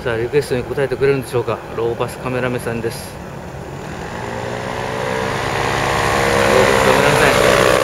さあリクエストに応えてくれるんでしょうか。ローバスカメラ目線です。ローバスカメラ目線。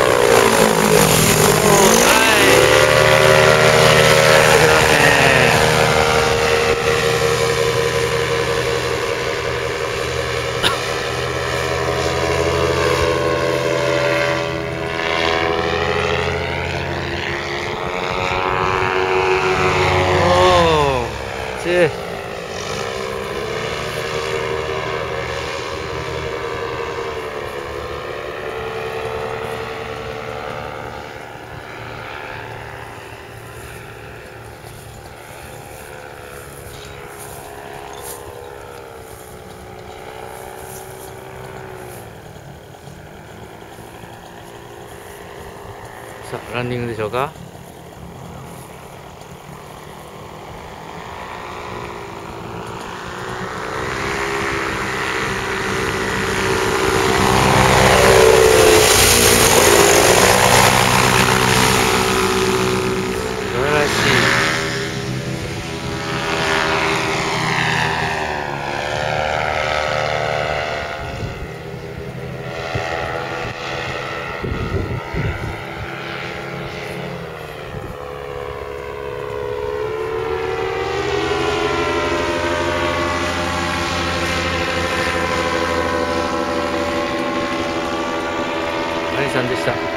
さあランディングでしょうか。素晴らしい。マリさんでした。